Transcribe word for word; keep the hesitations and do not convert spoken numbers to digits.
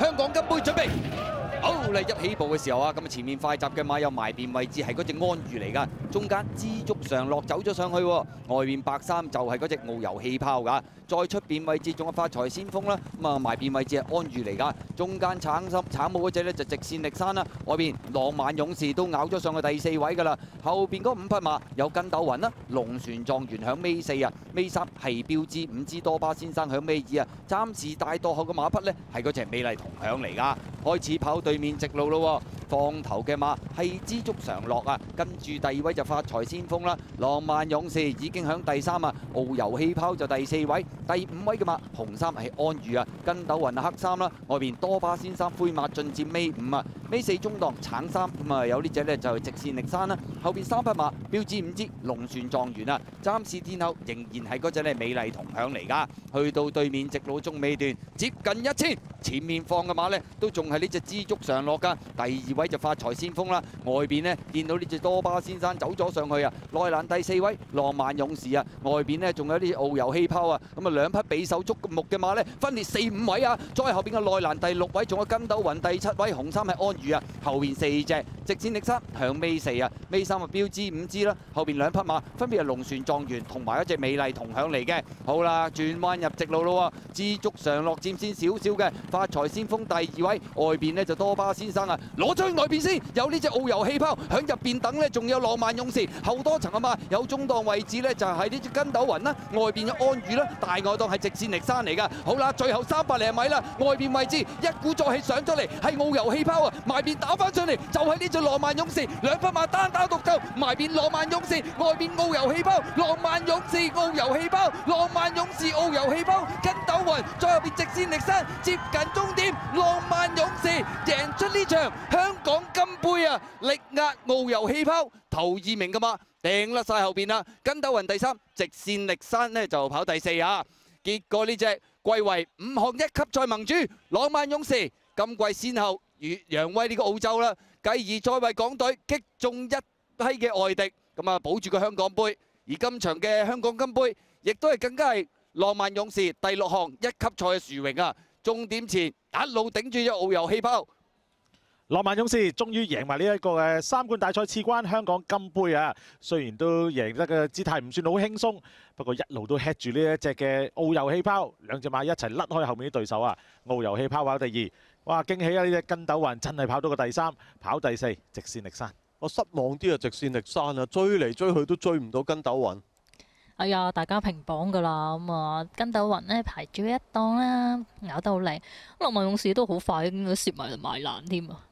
香港金杯準備。好嚟一起步嘅時候啊，咁啊前面快閘嘅馬有埋邊位置係嗰隻安裕嚟㗎，中間知足常樂走咗上去，外邊白衫就係嗰隻遨遊氣泡㗎，再出邊位置仲有發財先鋒啦，咁啊埋邊位置係安裕嚟㗎，中間橙心橙帽嗰隻咧就直線力山啦，外邊浪漫勇士都咬咗上去第四位㗎啦，後邊嗰五匹馬有筋斗雲啦，龍船狀元響尾四啊，尾三係標誌五支多巴先生響尾二啊，暫時大墮後嘅馬匹咧係嗰隻美麗同享嚟㗎，開始跑對面直路咯，放頭嘅馬係知足常樂啊，跟住第二位就發財先鋒啦，浪漫勇士已經響第三啊，遨遊氣泡就第四位，第五位嘅馬紅衫係安裕啊，筋斗雲黑衫啦，外邊多巴先生灰馬進佔尾五啊，尾四中檔橙衫咁啊有呢隻呢就係直線力山啦，後邊三匹馬標誌五支龍船狀元啊，暫時天后仍然係嗰隻呢美麗同享嚟㗎，去到對面直路中尾段接近一千，前面放嘅馬呢都仲係呢隻知足常樂㗎，第二位就發財先鋒啦，外邊呢見到呢隻多巴先生走咗上去啊，內欄第四位浪漫勇士啊，外邊呢仲有啲遨遊氣泡啊，咁啊兩匹備受矚目嘅馬呢分列四五位啊，再後邊嘅內欄第六位仲有筋斗雲，第七位紅衫係安裕啊，後邊四隻直線力山響尾四啊，尾三啊標誌五支啦，後邊兩匹馬分別係龍船狀元同埋一隻美麗同享嚟嘅，好啦轉彎入直路咯，知足常樂佔先少少嘅發財先鋒第二位，外邊呢就多巴先生啊，攞咗去外邊先，有呢隻遨遊氣泡響入邊等呢，仲有浪漫勇士，後多層啊嘛，有中檔位置呢，就係呢隻筋斗雲啦，外邊有安裕啦，大外檔係直線力山嚟㗎，好啦，最後三百零米啦，外邊位置一鼓作氣上咗嚟，係遨遊氣泡啊，埋邊打翻上嚟就係呢隻浪漫勇士，兩匹馬單打獨鬥，埋邊浪漫勇士，外邊遨遊氣泡，浪漫勇士遨遊氣泡，浪漫勇士遨遊氣泡，筋斗雲，再後邊直線力山，接近終點，浪漫勇士贏出呢場香港金杯啊！力壓遨遊氣泡，頭二名嘅馬掟甩晒後邊啦，筋斗雲第三，直線力山呢就跑第四啊！結果呢隻貴為五項一級賽盟主浪漫勇士，今季先後與揚威呢個澳洲啦，繼而再為港隊擊中一批嘅外敵，咁啊保住個香港杯。而今場嘅香港金杯，亦都係更加係浪漫勇士第六項一級賽嘅殊榮啊！終點前一路頂住隻遨遊氣泡。 浪漫勇士終於贏埋呢一個嘅三冠大賽次關香港金杯啊！雖然都贏得嘅姿態唔算好輕鬆，不過一路都 head 住呢一隻嘅遨遊氣泡，兩隻馬一齊甩開後面啲對手啊！遨遊氣泡跑第二，哇驚喜啊！呢隻筋斗雲真係跑到個第三，跑第四直線力山。 我失望啲啊，直線力山啊，追嚟追去都追唔到筋斗雲。 哎呀，大家平榜㗎啦，咁啊，筋斗雲呢排住一檔啦，咬得好靚。浪漫勇士都好快咁樣攝埋埋欄添啊！